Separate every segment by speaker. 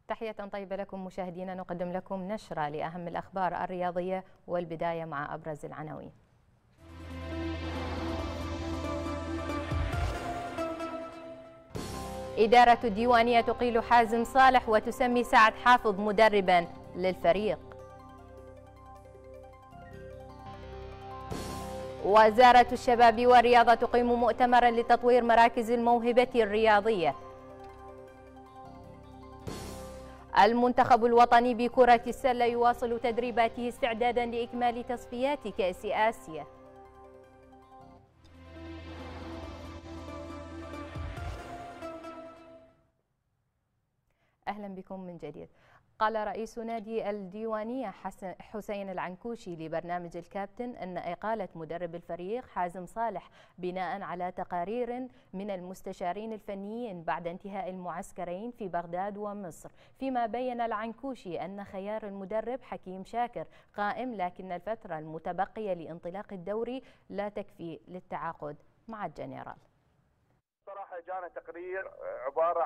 Speaker 1: تحية طيبة لكم مشاهدينا، نقدم لكم نشرة لأهم الأخبار الرياضية والبداية مع أبرز العناوين. إدارة الديوانية تقيل حازم صالح وتسمي سعد حافظ مدربا للفريق. وزارة الشباب والرياضة تقيم مؤتمرا لتطوير مراكز الموهبة الرياضية. المنتخب الوطني بكرة السلة يواصل تدريباته استعدادا لإكمال تصفيات كأس آسيا. أهلا بكم من جديد. قال رئيس نادي الديوانية حسين العنكوشي لبرنامج الكابتن أن إقالة مدرب الفريق حازم صالح بناء على تقارير من المستشارين الفنيين بعد انتهاء المعسكرين في بغداد ومصر، فيما بين العنكوشي أن خيار المدرب حكيم شاكر قائم، لكن الفترة المتبقية لانطلاق الدوري لا تكفي للتعاقد مع الجنرال.
Speaker 2: صراحة جانا تقرير عبارة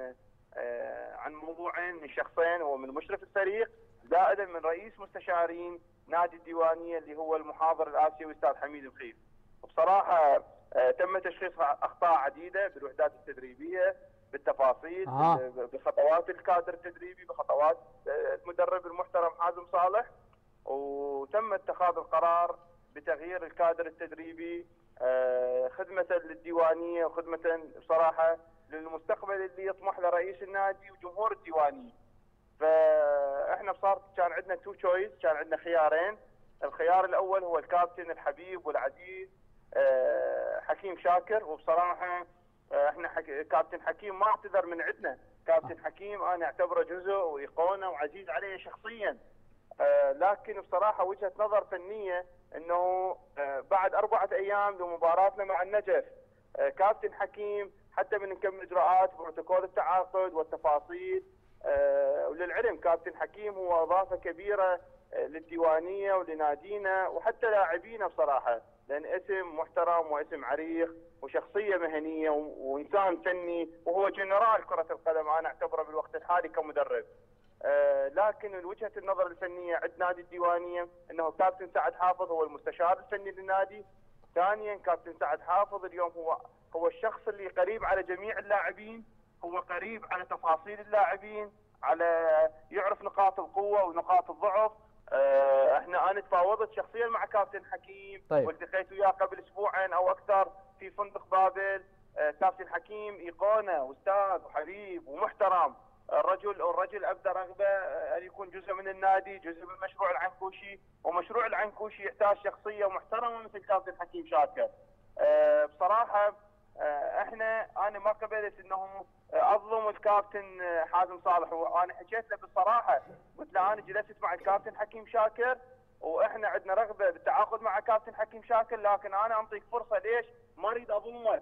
Speaker 2: عن موضوعين من شخصين، هو من مشرف الفريق زائدا من رئيس مستشارين نادي الديوانية اللي هو المحاضر الآسيوي أستاذ حميد الخيف. وبصراحة تم تشخيص أخطاء عديدة بالوحدات التدريبية، بالتفاصيل، بخطوات الكادر التدريبي، بخطوات المدرب المحترم حازم صالح، وتم اتخاذ القرار بتغيير الكادر التدريبي خدمة للديوانية وخدمة بصراحة للمستقبل اللي يطمح له رئيس النادي وجمهور الديوانية. فاحنا بصراحة كان عندنا تو تشويس، كان عندنا خيارين. الخيار الاول هو الكابتن الحبيب والعزيز حكيم شاكر، وبصراحة احنا كابتن حكيم ما اعتذر من عندنا. كابتن حكيم انا اعتبره جزء وايقونه وعزيز علي شخصيا، لكن بصراحة وجهة نظر فنية انه بعد 4 ايام لمباراتنا مع النجف كابتن حكيم حتى من نكمل اجراءات بروتوكول التعاقد والتفاصيل. وللعلم كابتن حكيم هو اضافه كبيره للديوانيه ولنادينا وحتى لاعبينا بصراحه، لان اسم محترم واسم عريق وشخصيه مهنيه وانسان فني، وهو جنرال كره القدم انا اعتبره بالوقت الحالي كمدرب. لكن وجهه النظر الفنيه عند نادي الديوانيه انه كابتن سعد حافظ هو المستشار الفني للنادي. ثانيا كابتن سعد حافظ اليوم هو الشخص اللي قريب على جميع اللاعبين، هو قريب على تفاصيل اللاعبين، على يعرف نقاط القوه ونقاط الضعف. انا تفاوضت شخصيا مع كابتن حكيم، والتقيت وياه قبل اسبوعين او اكثر في فندق بابل. كابتن حكيم ايقونه واستاذ وحبيب ومحترم، الرجل ابدى رغبه ان يكون جزء من النادي، جزء من مشروع العنكوشي، ومشروع العنكوشي يحتاج شخصيه محترمه مثل كابتن حكيم شاكر. بصراحه انا ما قبلت انه اظلم الكابتن حازم صالح، وانا حكيت له بالصراحه، قلت له انا جلست مع الكابتن حكيم شاكر واحنا عندنا رغبه بالتعاقد مع كابتن حكيم شاكر، لكن انا انطيك فرصه، ليش؟ ما اريد اظلمك.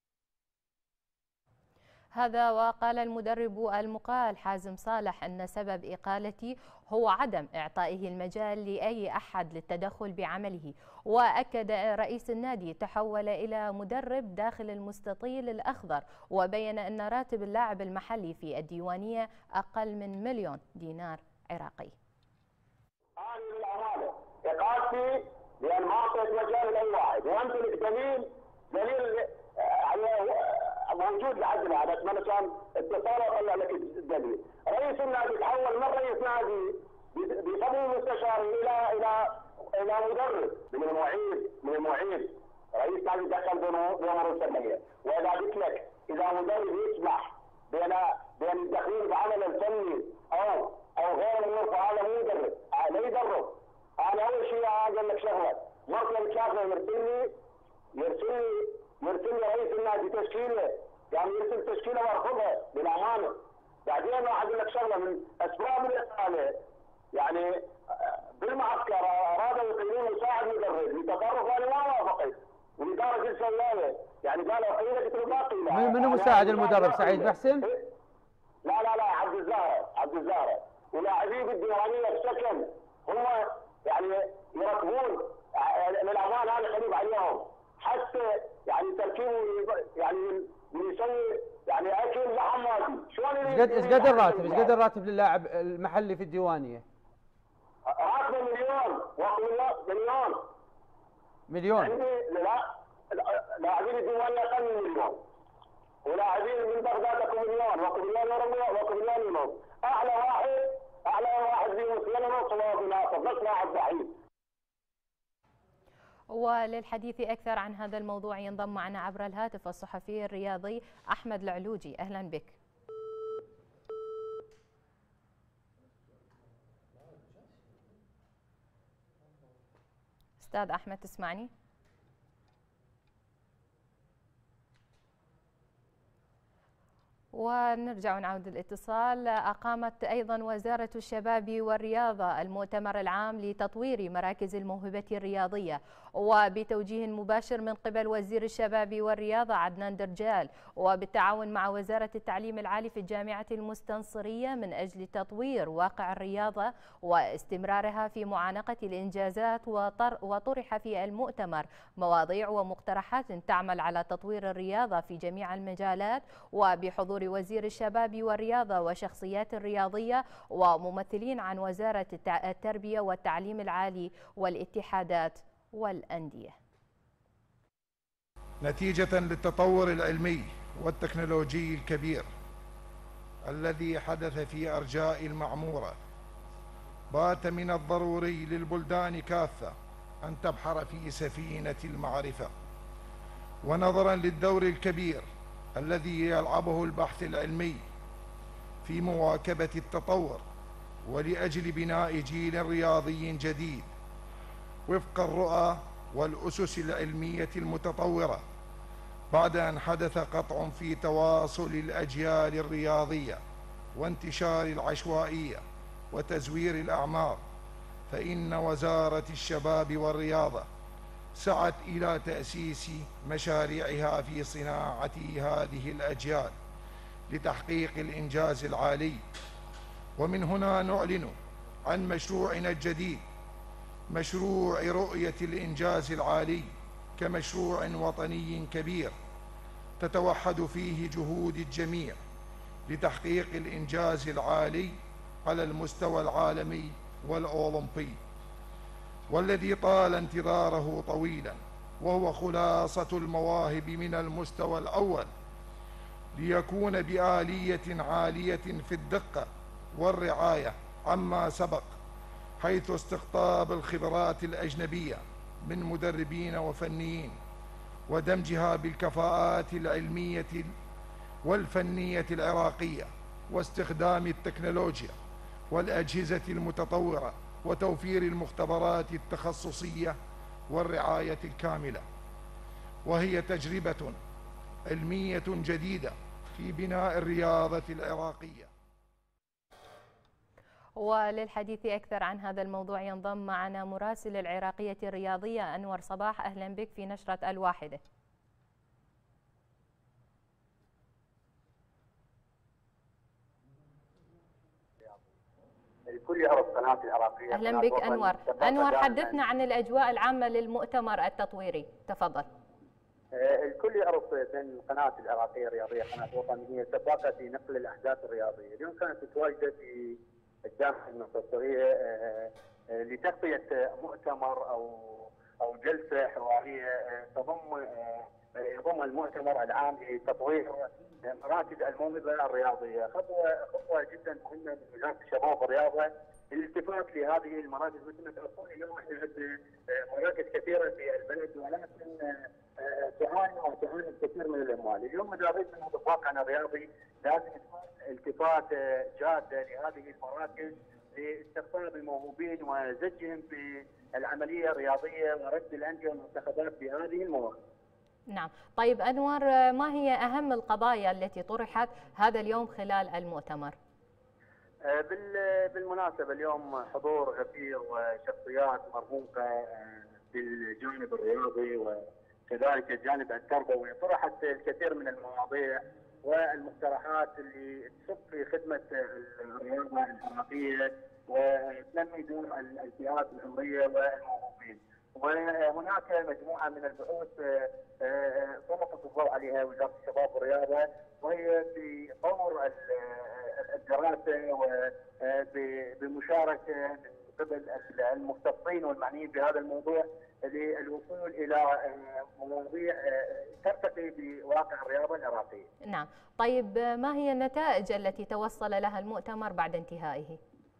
Speaker 1: هذا وقال المدرب المقال حازم صالح أن سبب إقالتي هو عدم إعطائه المجال لأي أحد للتدخل بعمله. وأكد رئيس النادي تحول إلى مدرب داخل المستطيل الأخضر، وبين أن راتب اللاعب المحلي في الديوانية أقل من $1,000,000 عراقي.
Speaker 3: أنا للأمانة إقالتي لأن ما أعطيت مجال لأي واحد، وأمتلك دليل موجود لحد الان، اتمنى كان اتصال واطلع لك الدليل. رئيس النادي تحول من رئيس نادي بفضل مستشار الى مدرب من المعيد. رئيس نادي دخل بامور الفنيه، واذا قلت لك اذا مدرب يسمح بين التخليل بعمل الفني او غير الامور فهذا مو مدرب، لا يدرب. انا اول شيء اقول لك شغله، مرتب الكافه يرسل لي رئيس النادي تشكيله، يعني يرسل تشكيله وارفضها للامانه. بعدين راح اقول لك شغله، من اسباب الاقاله يعني بالمعسكر ارادوا يقيلون مساعد مدرب لتطرف، انا ما وافقت، والاداره جلسه وياي يعني قالوا قيله، قلت له ما قيله.
Speaker 4: من مساعد المدرب؟ سعيد محسن؟
Speaker 3: لا عبد الزهره ولاعبين الديوانيه بشكل هم يعني يركبون للامانه، انا قريب عليهم حتى يعني تركيبه يعني يسوي يعني اكل لحم ماشي، شلون
Speaker 4: ايش قد الراتب؟ ايش قد الراتب للاعب المحلي في الديوانيه؟
Speaker 3: راتبه مليون، مليون.
Speaker 4: مليون.
Speaker 3: عندي لاعبين الديوانيه اقل من مليون، ولاعبين من بغداد اكو مليون، واكو مليون وربع، واكو مليون ونص. اعلى واحد فيهم مليون ونص هو ابو ناصر، بس لاعب وحيد.
Speaker 1: وللحديث أكثر عن هذا الموضوع ينضم معنا عبر الهاتف الصحفي الرياضي أحمد العلوجي. أهلا بك. أستاذ أحمد تسمعني؟ ونرجع ونعود الاتصال. أقامت أيضا وزارة الشباب والرياضة المؤتمر العام لتطوير مراكز الموهبة الرياضية، وبتوجيه مباشر من قبل وزير الشباب والرياضة عدنان درجال، وبالتعاون مع وزارة التعليم العالي في الجامعة المستنصرية من أجل تطوير واقع الرياضة واستمرارها في معانقة الإنجازات. وطرح في المؤتمر مواضيع ومقترحات تعمل على تطوير الرياضة في جميع المجالات، وبحضور وزير الشباب والرياضة وشخصيات رياضية وممثلين عن وزارة التربية والتعليم العالي والاتحادات والأندية.
Speaker 5: نتيجة للتطور العلمي والتكنولوجي الكبير الذي حدث في أرجاء المعمورة، بات من الضروري للبلدان كافة أن تبحر في سفينة المعرفة. ونظرا للدور الكبير الذي يلعبه البحث العلمي في مواكبة التطور ولأجل بناء جيل رياضي جديد وفق الرؤى والأسس العلمية المتطورة، بعد أن حدث قطع في تواصل الأجيال الرياضية وانتشار العشوائية وتزوير الأعمار، فإن وزارة الشباب والرياضة سعت إلى تأسيس مشاريعها في صناعة هذه الأجيال لتحقيق الإنجاز العالي. ومن هنا نعلن عن مشروعنا الجديد، مشروع رؤية الإنجاز العالي، كمشروع وطني كبير تتوحد فيه جهود الجميع لتحقيق الإنجاز العالي على المستوى العالمي والأولمبي، والذي طال انتظاره طويلا، وهو خلاصة المواهب من المستوى الأول، ليكون بآلية عالية في الدقة والرعاية عما سبق، حيث استقطاب الخبرات الأجنبية من مدربين وفنيين ودمجها بالكفاءات العلمية والفنية العراقية، واستخدام التكنولوجيا والأجهزة المتطورة وتوفير المختبرات التخصصية والرعاية الكاملة. وهي تجربة علمية جديدة في بناء الرياضة العراقية.
Speaker 1: وللحديث أكثر عن هذا الموضوع ينضم معنا مراسل العراقية الرياضية أنور صباح. أهلا بك في نشرة الواحدة.
Speaker 3: الكل يعرف قناة العراقية.
Speaker 1: أهلا بك أنور. أنور، حدثنا عن الأجواء العامة للمؤتمر التطويري، تفضل.
Speaker 3: الكل يعرف بأن القناة العراقية الرياضية قناة وطنية سباقة في نقل الأحداث الرياضية. اليوم كانت متواجدة في الجامعة المستنصرية لتغطية مؤتمر أو جلسة حوارية يضم المؤتمر العام لتطوير مراكز الموهبة الرياضية. خطوة جدا مهمة من وزارة الشباب والرياضة الالتفات لهذه المراكز. مثل ما تعرفون اليوم احنا عندنا مراكز كثيرة في البلد، ولكن تعاني الكثير من الاموال. اليوم اذا اريد من واقعنا الرياضي لازم تكون التفات جاده لهذه المراكز لاستقطاب الموهوبين وزجهم في العمليه الرياضيه ورد الانديه والمنتخبات بهذه المواهب.
Speaker 1: نعم، طيب أنور، ما هي أهم القضايا التي طرحت هذا اليوم خلال المؤتمر؟
Speaker 3: بالمناسبة اليوم حضور غفير وشخصيات مرموقة بالجانب الرياضي وكذلك الجانب التربوي. طرحت الكثير من المواضيع والمقترحات اللي تصب في خدمة الرياضة العراقية وتنمي دور الفئات العمرية والموهوبين. وهناك مجموعه من البحوث سلطت الضوء عليها وزاره الشباب والرياضه، وهي بطور الدراسه وبمشاركه من قبل المختصين والمعنيين بهذا الموضوع للوصول الى مواضيع ترتقي بواقع الرياضه العراقيه.
Speaker 1: نعم، طيب ما هي النتائج التي توصل لها المؤتمر بعد انتهائه؟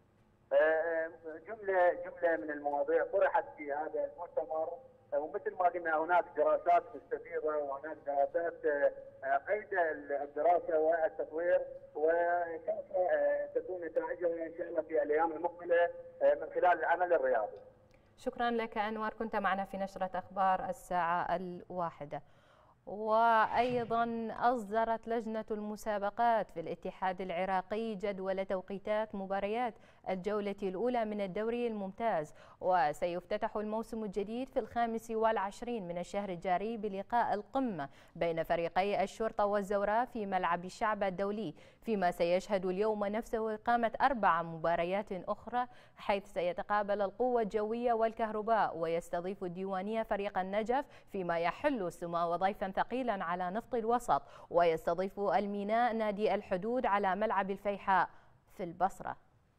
Speaker 3: جمله من المواضيع طرحت في هذا المؤتمر، ومثل ما قلنا هناك دراسات مستفيضه وهناك دراسات قيد الدراسه والتطوير، وسوف تكون نتائجها ان شاء الله في الايام المقبله من خلال العمل الرياضي.
Speaker 1: شكرا لك أنور، كنت معنا في نشرة أخبار الساعة 1. وأيضا أصدرت لجنة المسابقات في الاتحاد العراقي جدول توقيتات مباريات الجولة الأولى من الدوري الممتاز، وسيفتتح الموسم الجديد في 25 من الشهر الجاري بلقاء القمة بين فريقي الشرطة والزوراء في ملعب الشعب الدولي، فيما سيشهد اليوم نفسه إقامة 4 مباريات أخرى، حيث سيتقابل القوة الجوية والكهرباء، ويستضيف الديوانية فريق النجف، فيما يحل السماوة ضيفا ثقيلا على نفط الوسط، ويستضيف الميناء نادي الحدود على ملعب الفيحاء في البصرة.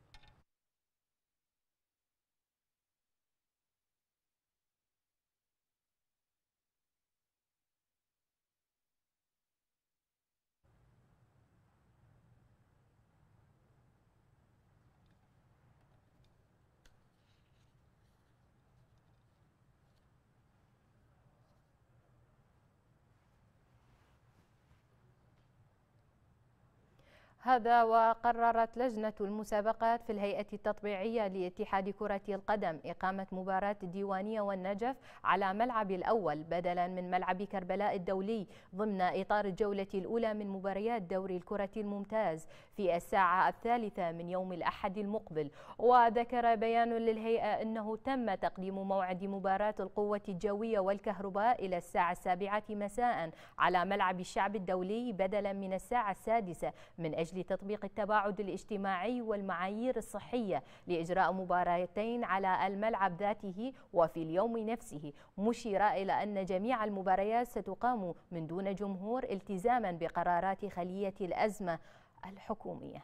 Speaker 1: هذا وقررت لجنة المسابقات في الهيئة التطبيعية لاتحاد كرة القدم إقامة مباراة الديوانية والنجف على ملعب الأول بدلا من ملعب كربلاء الدولي ضمن إطار الجولة الأولى من مباريات دوري الكرة الممتاز في الساعة 3 من يوم الأحد المقبل. وذكر بيان للهيئة أنه تم تقديم موعد مباراة القوة الجوية والكهرباء إلى الساعة 7 مساء على ملعب الشعب الدولي بدلا من الساعة 6 من أجل تطبيق التباعد الاجتماعي والمعايير الصحية لإجراء مباراتين على الملعب ذاته وفي اليوم نفسه، مشيرا إلى أن جميع المباريات ستقام من دون جمهور التزاما بقرارات خلية الأزمة الحكومية.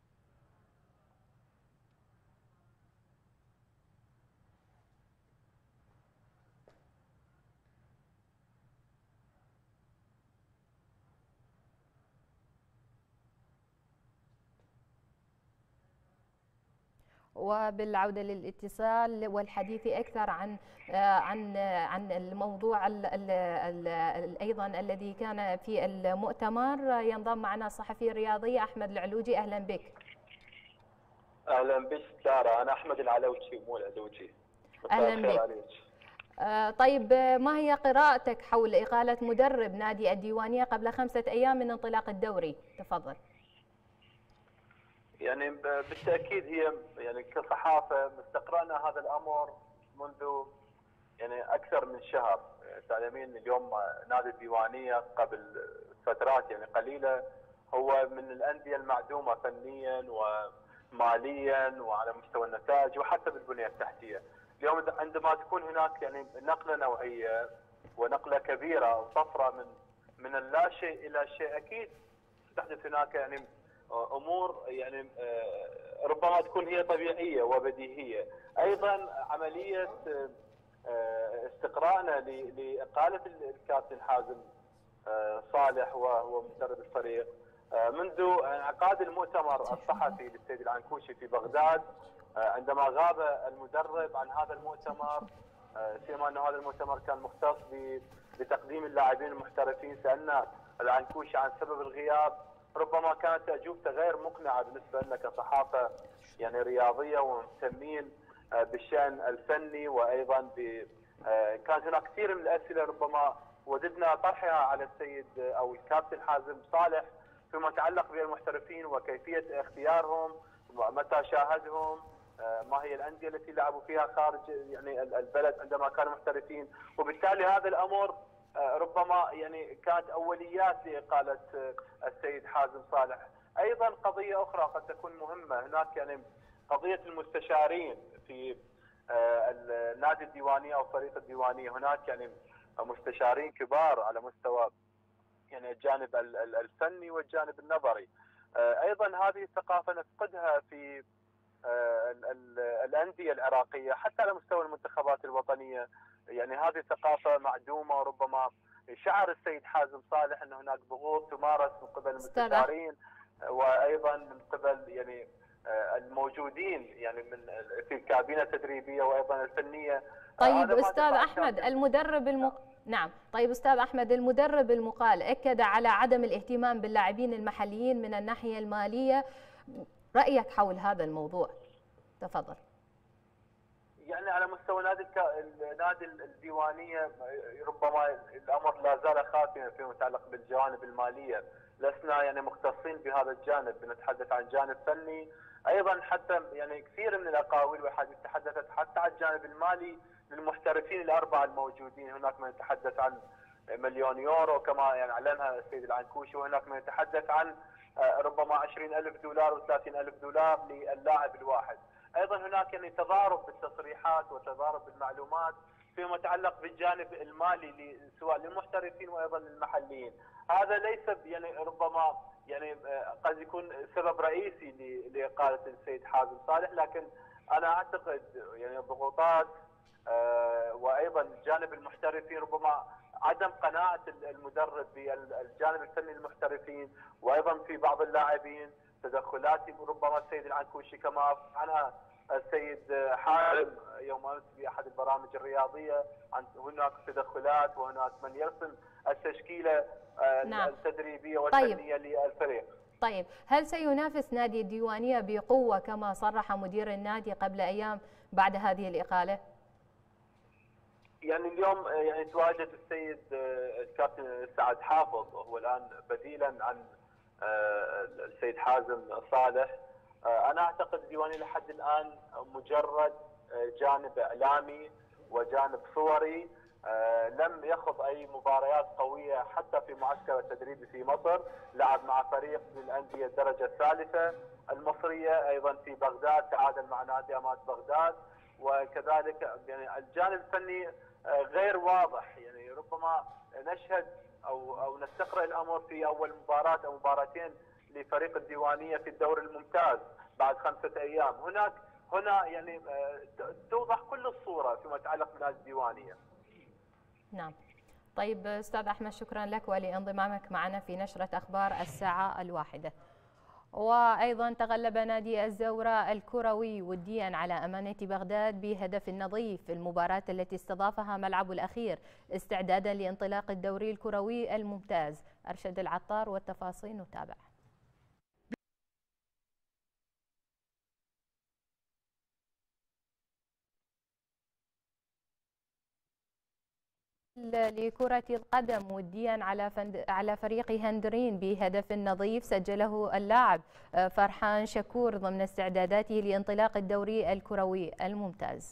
Speaker 1: وبالعودة للاتصال والحديث أكثر عن الموضوع أيضا الذي كان في المؤتمر، ينضم معنا الصحفي الرياضي أحمد العلوجي. أهلا بك.
Speaker 6: أهلا بك سارة، أنا أحمد العلوجي مو العلوجي.
Speaker 1: أهلا بك. طيب ما هي قراءتك حول إقالة مدرب نادي الديوانية قبل 5 أيام من انطلاق الدوري؟ تفضل.
Speaker 6: يعني بالتاكيد هي يعني كصحافه استقرانا هذا الامر منذ يعني اكثر من شهر. تعلمين اليوم نادي الديوانيه قبل فترات يعني قليله هو من الانديه المعدومه فنيا وماليا وعلى مستوى النتائج وحتى بالبنيه التحتيه. اليوم عندما تكون هناك يعني نقله نوعيه ونقله كبيره وطفره من اللا شيء الى شيء، اكيد تحدث هناك يعني امور يعني ربما تكون هي طبيعيه وبديهيه. ايضا عمليه استقرائنا لاقاله الكابتن حازم صالح وهو مدرب الفريق منذ انعقاد المؤتمر الصحفي للسيد العنكوشي في بغداد، عندما غاب المدرب عن هذا المؤتمر، سيما انه هذا المؤتمر كان مختص بتقديم اللاعبين المحترفين. سالنا العنكوشي عن سبب الغياب، ربما كانت اجوبته غير مقنعه بالنسبه لنا كصحافه يعني رياضيه ومهتمين بالشان الفني، وايضا كانت هناك كثير من الاسئله ربما وددنا طرحها على السيد او الكابتن حازم صالح فيما يتعلق بالمحترفين وكيفيه اختيارهم، متى شاهدهم، ما هي الانديه التي لعبوا فيها خارج يعني البلد عندما كانوا محترفين، وبالتالي هذا الامر ربما يعني كانت اوليات لاقاله السيد حازم صالح. ايضا قضيه اخرى قد تكون مهمه، هناك يعني قضيه المستشارين في النادي الديوانيه او فريق الديوانيه هناك يعني مستشارين كبار على مستوى يعني الجانب الفني والجانب النظري. ايضا هذه الثقافه نفقدها في الانديه العراقيه حتى على مستوى المنتخبات الوطنيه، يعني هذه الثقافه معدومه. وربما شعر السيد حازم صالح ان هناك ضغوط تمارس من قبل المستشارين وايضا من قبل يعني الموجودين يعني من في الكابينه التدريبيه وايضا الفنيه.
Speaker 1: طيب استاذ احمد المدرب نعم، طيب استاذ احمد المدرب المقال اكد على عدم الاهتمام باللاعبين المحليين من الناحيه الماليه، رايك حول هذا الموضوع؟ تفضل.
Speaker 6: يعني على مستوى نادي الديوانيه ربما الامر لا زال خافيا فيما يتعلق بالجوانب الماليه، لسنا يعني مختصين بهذا الجانب، بنتحدث عن جانب فني ايضا. حتى يعني كثير من الاقاويل والحديث تحدثت حتى عن الجانب المالي للمحترفين الاربعه الموجودين. هناك من يتحدث عن مليون يورو كما يعني اعلنها السيد العنكوشي، وهناك من يتحدث عن ربما 20,000 دولار و30,000 دولار للاعب الواحد. ايضا هناك يعني تضارب بالتصريحات وتضارب بالمعلومات فيما يتعلق بالجانب المالي سواء للمحترفين وايضا للمحليين. هذا ليس يعني ربما يعني قد يكون سبب رئيسي لاقاله السيد حازم صالح، لكن انا اعتقد يعني الضغوطات وايضا جانب المحترفين، ربما عدم قناعه المدرب بالجانب الفني للمحترفين، وايضا في بعض اللاعبين تدخلات ربما السيد العنكوشي كما عنها السيد حازم يوم امس في احد البرامج الرياضيه، هناك تدخلات وهناك من يرسم التشكيله
Speaker 1: نعم.
Speaker 6: التدريبيه والفنيه للفريق.
Speaker 1: طيب هل سينافس نادي الديوانيه بقوه كما صرح مدير النادي قبل ايام بعد هذه الاقاله؟
Speaker 6: يعني اليوم يعني تواجد السيد الكابتن سعد حافظ، هو الان بديلا عن السيد حازم صالح. انا اعتقد الديوانيه لحد الان مجرد جانب اعلامي وجانب صوري، لم يخض اي مباريات قويه حتى في معسكر التدريبي في مصر. لعب مع فريق من الانديه الدرجه الثالثه المصريه، ايضا في بغداد تعادل مع نادي امات بغداد، وكذلك يعني الجانب الفني غير واضح. يعني ربما نشهد او نستقرأ الامر في اول مباراه او مباراتين لفريق الديوانيه في الدوري الممتاز بعد 5 ايام. هنا يعني توضح كل الصوره فيما يتعلق بنادي الديوانيه.
Speaker 1: نعم. طيب استاذ احمد شكرا لك ولانضمامك معنا في نشره اخبار الساعه 1. وأيضا تغلب نادي الزوراء الكروي وديا على أمانة بغداد بهدف نظيف في المباراة التي استضافها ملعبه الأخير استعدادا لانطلاق الدوري الكروي الممتاز. أرشد العطار والتفاصيل نتابع. لكرة القدم وديا على فريق هندرين بهدف نظيف سجله اللاعب فرحان شكور ضمن استعداداته لانطلاق الدوري الكروي الممتاز.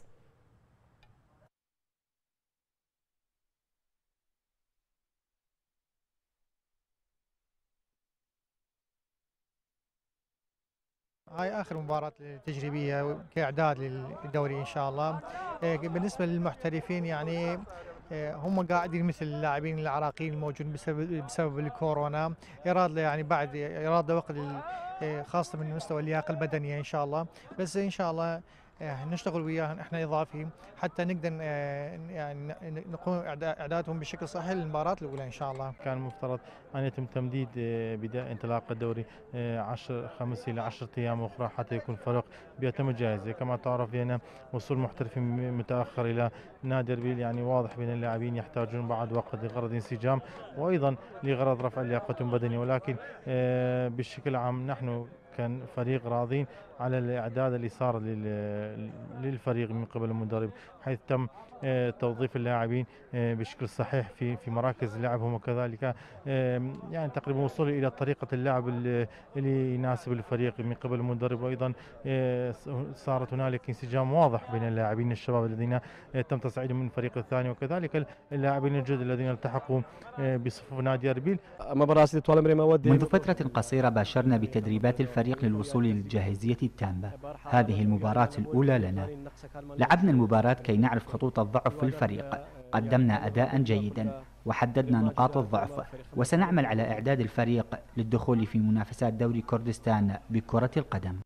Speaker 7: هاي آخر مباراة تجريبية كإعداد للدوري إن شاء الله. بالنسبة للمحترفين يعني هم قاعدين مثل اللاعبين العراقيين الموجودين بسبب الكورونا، يراد يعني بعد يراد وقت خاصة من مستوى اللياقة البدنية إن شاء الله، بس إن شاء الله نشتغل وياهم احنا اضافي حتى نقدر يعني نقوم اعدادهم بشكل صحيح للمباراه الاولى ان شاء الله.
Speaker 8: كان مفترض ان يتم تمديد بدايه انطلاق الدوري 5 إلى 10 ايام اخرى حتى يكون الفريق بيتم جاهزه. كما تعرف لنا وصول محترفين متاخر الى نادي اربيل يعني واضح بان اللاعبين يحتاجون بعد وقت لغرض انسجام وايضا لغرض رفع لياقتهم البدنيه، ولكن بشكل عام نحن كان فريق راضين على الاعداد اللي صار للفريق من قبل المدرب، حيث تم توظيف اللاعبين بشكل صحيح في مراكز لعبهم، وكذلك يعني تقريبا وصلوا الى طريقه اللعب اللي يناسب الفريق من قبل المدرب، وايضا صارت هنالك انسجام واضح بين اللاعبين الشباب الذين تم تصعيدهم من الفريق الثاني، وكذلك اللاعبين الجدد الذين التحقوا بصفوف نادي اربيل.
Speaker 9: منذ فتره قصيره باشرنا بتدريبات الفريق الفريق للوصول للجاهزية التامة. هذه المباراة الأولى لنا. لعبنا المباراة كي نعرف خطوط الضعف في الفريق، قدمنا أداء جيدا وحددنا نقاط الضعف، وسنعمل على إعداد الفريق للدخول في منافسات دوري كردستان بكرة القدم.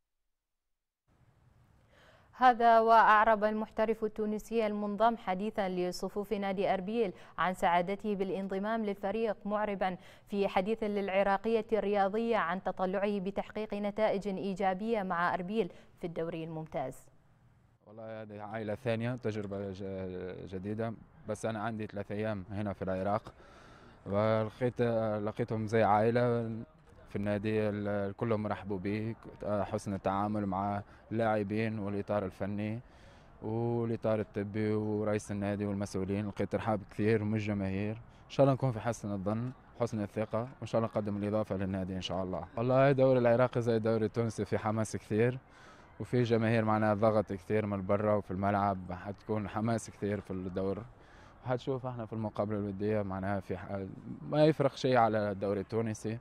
Speaker 1: هذا وأعرب المحترف التونسي المنضم حديثا لصفوف نادي أربيل عن سعادته بالانضمام للفريق، معربا في حديث للعراقية الرياضية عن تطلعه بتحقيق نتائج إيجابية مع أربيل في الدوري الممتاز.
Speaker 10: والله هذه عائلة ثانية، تجربة جديدة، بس أنا عندي 3 أيام هنا في العراق ولقيتهم زي عائلة في النادي، كلهم رحبوا بي، حسن التعامل مع اللاعبين والإطار الفني والإطار الطبي ورئيس النادي والمسؤولين. لقيت ترحاب كثير من الجماهير. إن شاء الله نكون في حسن الظن، حسن الثقة، وإن شاء الله نقدم الإضافة للنادي إن شاء الله. والله الدوري العراقي زي الدوري التونسي، في حماس كثير وفي جماهير معناها ضغط كثير من برا، وفي الملعب حتكون حماس كثير في الدور. حتشوف احنا في المقابلة الودية معناها ما يفرق شيء على الدوري التونسي،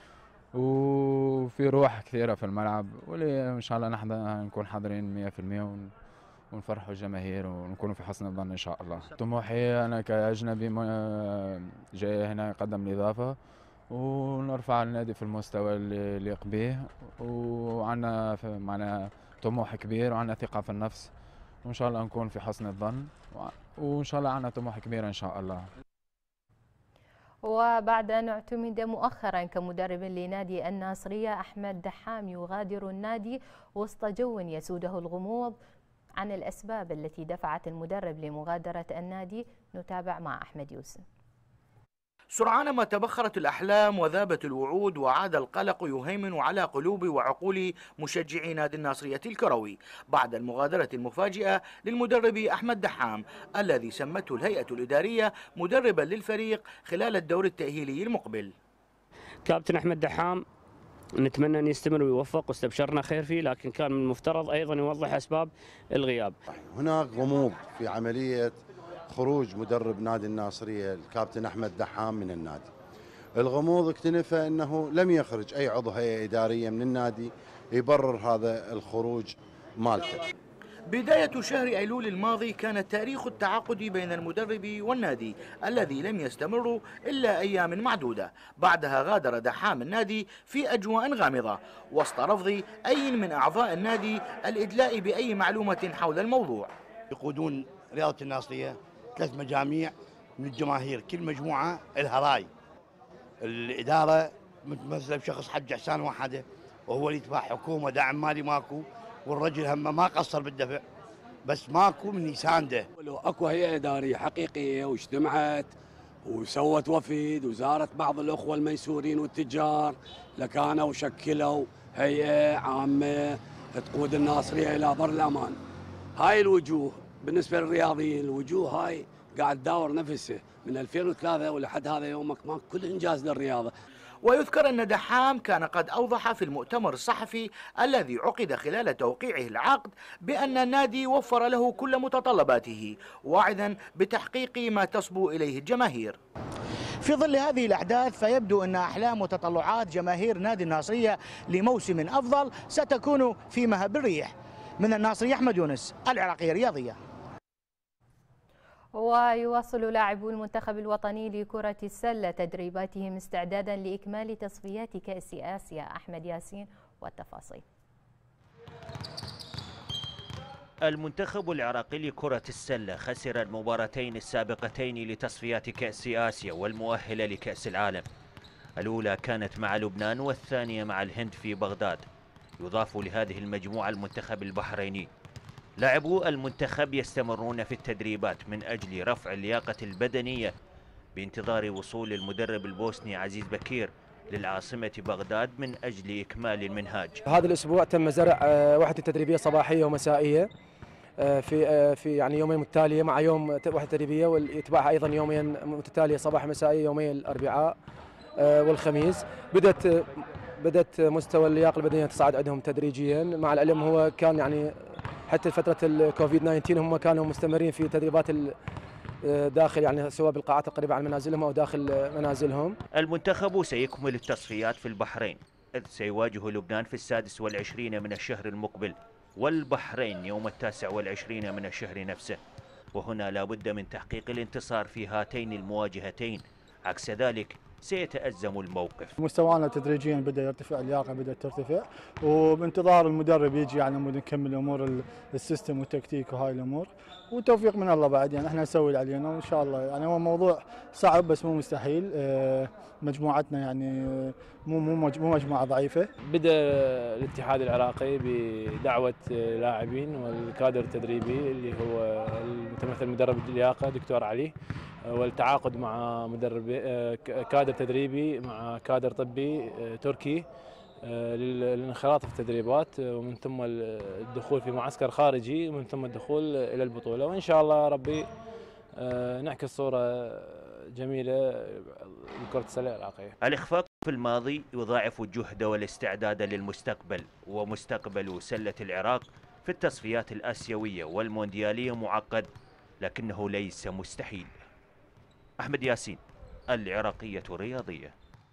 Speaker 10: وفي روح كثيرة في الملعب، واللي إن شاء الله نكون حاضرين 100% ونفرحوا الجماهير ونكونوا في حسن الظن إن شاء الله. طموحي أنا كأجنبي جاي هنا أقدم الإضافة ونرفع النادي في المستوى اللي يليق به، وعندنا معنا طموح كبير وعندنا ثقة في النفس، وإن شاء الله نكون في حسن الظن، وإن شاء الله عندنا طموح كبير إن شاء الله.
Speaker 1: وبعد أن اعتمد مؤخرا كمدرب لنادي الناصرية، أحمد دحام يغادر النادي وسط جو يسوده الغموض عن الأسباب التي دفعت المدرب لمغادرة النادي. نتابع مع أحمد يوسف.
Speaker 11: سرعان ما تبخرت الأحلام وذابت الوعود وعاد القلق يهيمن على قلوب وعقول مشجعي نادي الناصرية الكروي بعد المغادرة المفاجئة للمدرب أحمد دحام الذي سمته الهيئة الإدارية مدربا للفريق خلال الدور التأهيلي المقبل.
Speaker 12: كابتن أحمد دحام نتمنى أن يستمر ويوفق واستبشرنا خير فيه، لكن كان من المفترض أيضا يوضح أسباب الغياب.
Speaker 13: هناك غموض في عملية خروج مدرب نادي الناصرية الكابتن أحمد دحام من النادي. الغموض اكتنفه أنه لم يخرج أي عضو هيئة إدارية من النادي يبرر هذا الخروج مالته.
Speaker 11: بداية شهر أيلول الماضي كان تاريخ التعاقد بين المدرب والنادي الذي لم يستمر إلا أيام معدودة. بعدها غادر دحام النادي في أجواء غامضة وسط رفض أي من أعضاء النادي الإدلاء بأي معلومة حول الموضوع.
Speaker 14: يقودون رياضة الناصرية 3 مجاميع من الجماهير، كل مجموعة لها راي. الإدارة متمثلة بشخص حج حسان وحده وهو اللي يدفع حكومة، دعم مالي ماكو، والرجل هم ما قصر بالدفع بس ماكو من يسانده.
Speaker 15: لو اكو هيئة إدارية حقيقية واجتمعت وسوت وفد وزارت بعض الأخوة الميسورين والتجار لكانوا شكلوا هيئة عامة تقود الناصرية إلى بر الأمان. هاي الوجوه بالنسبة للرياضيين، الوجوه هاي قاعد تداور نفسه من 2003 ولحد هذا يومك ما كل إنجاز للرياضة.
Speaker 11: ويذكر أن دحام كان قد أوضح في المؤتمر الصحفي الذي عقد خلال توقيعه العقد بأن النادي وفر له كل متطلباته، واعدا بتحقيق ما تصبو إليه الجماهير.
Speaker 14: في ظل هذه الأحداث فيبدو أن أحلام وتطلعات جماهير نادي الناصرية لموسم أفضل ستكون في مهب الريح. من الناصرية أحمد يونس، العراقية الرياضية.
Speaker 1: ويواصل لاعبو المنتخب الوطني لكرة السلة تدريباتهم استعدادا لإكمال تصفيات كأس آسيا. أحمد ياسين والتفاصيل.
Speaker 16: المنتخب العراقي لكرة السلة خسر المباراتين السابقتين لتصفيات كأس آسيا والمؤهلة لكأس العالم. الأولى كانت مع لبنان والثانية مع الهند في بغداد. يضاف لهذه المجموعة المنتخب البحريني. لاعبو المنتخب يستمرون في التدريبات من أجل رفع اللياقة البدنية بانتظار وصول المدرب البوسني عزيز بكير للعاصمة بغداد من أجل إكمال المنهاج.
Speaker 17: هذا الأسبوع تم زرع وحدة تدريبية صباحية ومسائية في يعني يومين متتالية، مع يوم وحدة تدريبية ويتبعها أيضا يومين متتالية صباح مسائية يومي الأربعاء والخميس. بدأت مستوى اللياقة البدنية تصاعد عندهم تدريجيا. مع العلم هو كان يعني حتى فترة الكوفيد 19 هم كانوا مستمرين في تدريبات داخل يعني سواء بالقاعات القريبة عن منازلهم أو داخل منازلهم.
Speaker 16: المنتخب سيكمل التصفيات في البحرين إذ سيواجه لبنان في 26 من الشهر المقبل، والبحرين يوم 29 من الشهر نفسه، وهنا لا بد من تحقيق الانتصار في هاتين المواجهتين، عكس ذلك سيتأزم الموقف.
Speaker 18: مستوانا تدريجيا بدأ يرتفع، اللياقة بدأت ترتفع، وبانتظار المدرب يجي يعني نكمل امور السيستم والتكتيك وهاي الامور، والتوفيق من الله بعد. يعني احنا نسوي اللي علينا وان شاء الله. يعني هو موضوع صعب بس مو مستحيل. مجموعتنا يعني مو مجموعة ضعيفة.
Speaker 19: بدأ الاتحاد العراقي بدعوة لاعبين والكادر التدريبي اللي هو المتمثل مدرب اللياقة دكتور علي، والتعاقد مع مدرب كادر تدريبي مع كادر طبي تركي للانخراط في التدريبات، ومن ثم الدخول في معسكر خارجي، ومن ثم الدخول إلى البطولة، وإن شاء الله ربي نعكس صورة جميلة لكرة السلة العراقية.
Speaker 16: الإخفاق في الماضي يضاعف الجهد والاستعداد للمستقبل، ومستقبل سلة العراق في التصفيات الآسيوية والمونديالية معقد، لكنه ليس مستحيل. أحمد ياسين، العراقية الرياضية.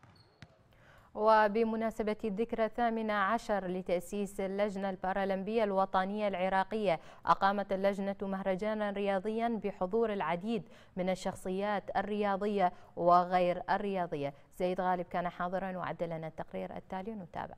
Speaker 1: وبمناسبة الذكرى 18 لتأسيس اللجنة البارالمبية الوطنية العراقية، أقامت اللجنة مهرجانا رياضيا بحضور العديد من الشخصيات الرياضية وغير الرياضية. زيد غالب كان حاضرا وعد لنا التقرير التالي، نتابع.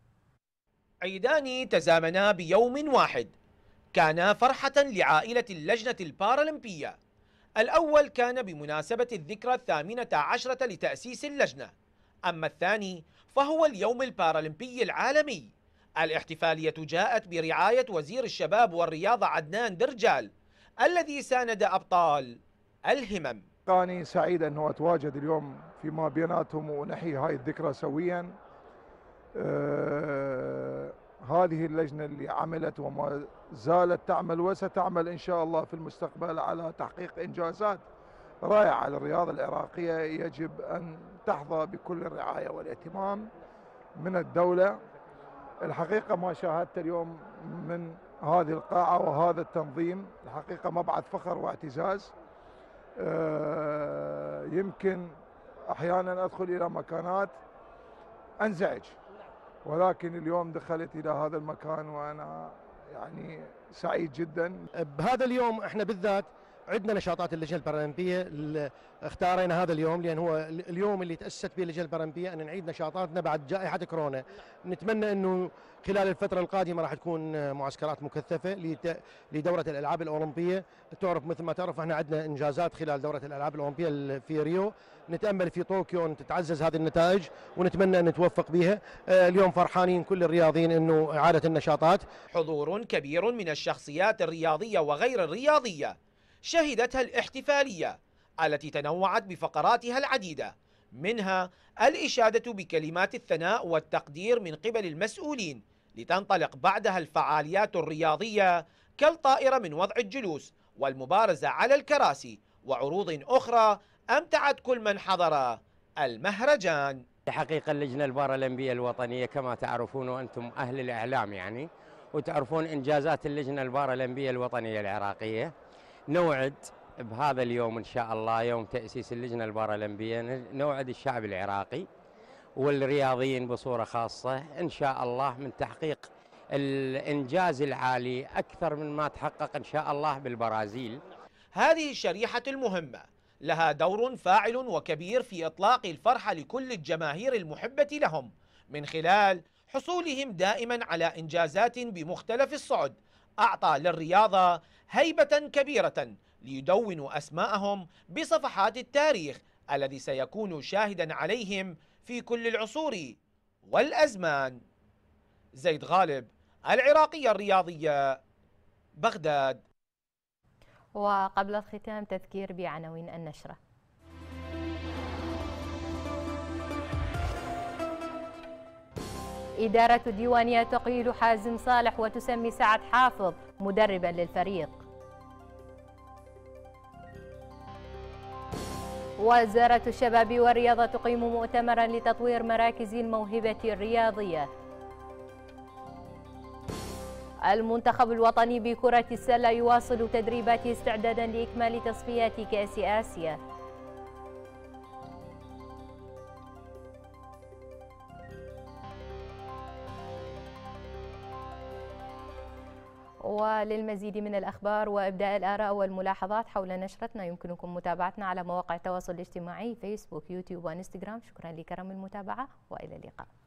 Speaker 20: عيدان تزامنا بيوم واحد كان فرحة لعائلة اللجنة البارالمبية. الأول كان بمناسبة الذكرى 18 لتأسيس اللجنة، أما الثاني فهو اليوم البارالمبي العالمي. الاحتفالية جاءت برعاية وزير الشباب والرياضة عدنان درجال الذي ساند أبطال الهمم.
Speaker 5: أنا سعيد أنه أتواجد اليوم فيما بيناتهم ونحيي هاي الذكرى سويا. هذه اللجنة اللي عملت وما زالت تعمل وستعمل إن شاء الله في المستقبل على تحقيق إنجازات رائعة للرياضة العراقية، يجب أن تحظى بكل الرعاية والاهتمام من الدولة. الحقيقة ما شاهدت اليوم من هذه القاعة وهذا التنظيم الحقيقة مبعث فخر واعتزاز. يمكن أحيانا أدخل إلى مكانات أنزعج، ولكن اليوم دخلت إلى هذا المكان وأنا يعني سعيد جدا.
Speaker 21: بهذا اليوم احنا بالذات عندنا نشاطات اللجنه البارالمبيه، اختارينا هذا اليوم لان هو اليوم اللي تاسست به اللجنه البارالمبيه ان نعيد نشاطاتنا بعد جائحه كورونا. نتمنى انه خلال الفتره القادمه راح تكون معسكرات مكثفه لدوره الالعاب الاولمبيه. تعرف مثل ما تعرف احنا عندنا انجازات خلال دوره الالعاب الاولمبيه في ريو، نتامل في طوكيو ان تتعزز هذه النتائج ونتمنى ان نتوفق بها. اليوم فرحانين كل الرياضيين انه اعاده النشاطات.
Speaker 20: حضور كبير من الشخصيات الرياضيه وغير الرياضيه شهدتها الاحتفالية التي تنوعت بفقراتها العديدة، منها الإشادة بكلمات الثناء والتقدير من قبل المسؤولين، لتنطلق بعدها الفعاليات الرياضية كالطائرة من وضع الجلوس والمبارزة على الكراسي وعروض أخرى أمتعت كل من حضر المهرجان.
Speaker 22: حقيقة اللجنة البارالمبية الوطنية كما تعرفون وأنتم أهل الإعلام يعني، وتعرفون إنجازات اللجنة البارالمبية الوطنية العراقية. نوعد بهذا اليوم إن شاء الله يوم تأسيس اللجنة البارالمبية، نوعد الشعب العراقي والرياضيين بصورة خاصة إن شاء الله من تحقيق الإنجاز العالي أكثر من ما تحقق إن شاء الله بالبرازيل.
Speaker 20: هذه الشريحة المهمة لها دور فاعل وكبير في إطلاق الفرحة لكل الجماهير المحبة لهم من خلال حصولهم دائما على إنجازات بمختلف الصعد أعطى للرياضة هيبة كبيرة ليدونوا أسماءهم بصفحات التاريخ الذي سيكون شاهدا عليهم في كل العصور والأزمان. زيد غالب، العراقية الرياضية، بغداد.
Speaker 1: وقبل الختام تذكير بعناوين النشرة. إدارة الديوانية تقيل حازم صالح وتسمي سعد حافظ مدربا للفريق. وزارة الشباب والرياضة تقيم مؤتمرا لتطوير مراكز الموهبة الرياضية. المنتخب الوطني بكرة السلة يواصل تدريباته استعدادا لإكمال تصفيات كأس آسيا. وللمزيد من الأخبار وإبداء الآراء والملاحظات حول نشرتنا يمكنكم متابعتنا على مواقع التواصل الاجتماعي فيسبوك، يوتيوب وانستغرام. شكرا لكرم المتابعة وإلى اللقاء.